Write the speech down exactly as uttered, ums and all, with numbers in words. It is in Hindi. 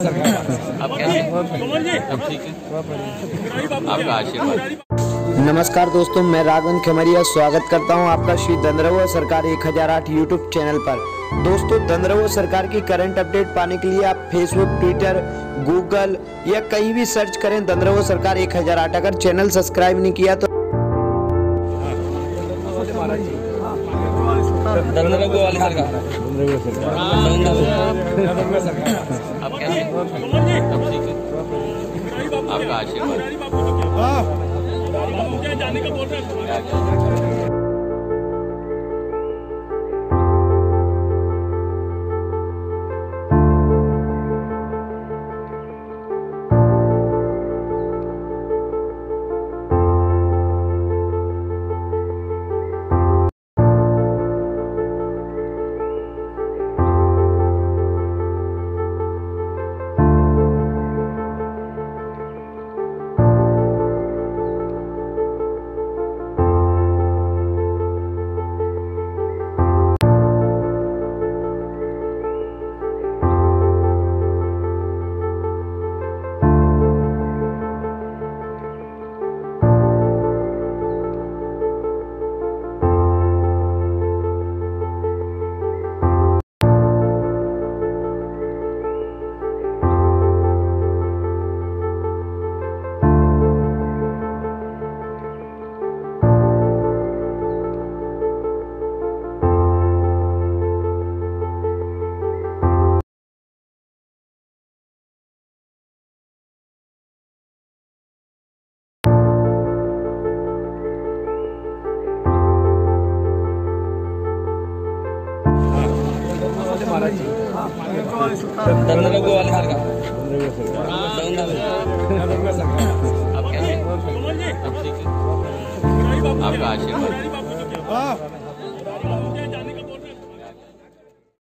आप कैसे अब ठीक है, आपका आशीर्वाद। नमस्कार दोस्तों, मैं राघवन खमरिया स्वागत करता हूं आपका श्री दंद्रहुआ सरकार एक हज़ार आठ यूट्यूब चैनल पर। दोस्तों, दंद्रहुआ सरकार की करंट अपडेट पाने के लिए आप फेसबुक, ट्विटर, गूगल या कहीं भी सर्च करें दंद्रहुआ सरकार एक हज़ार आठ। अगर चैनल सब्सक्राइब नहीं किया तो दंद्रहुआ वाली सरकार। आप कैसे अब ठीक है, आपका आशीर्वाद। जाने का बोल रहे हैं। दंद्रहुआ वाली सरकार। आप कैसे अब ठीक है, आपका आशीर्वाद।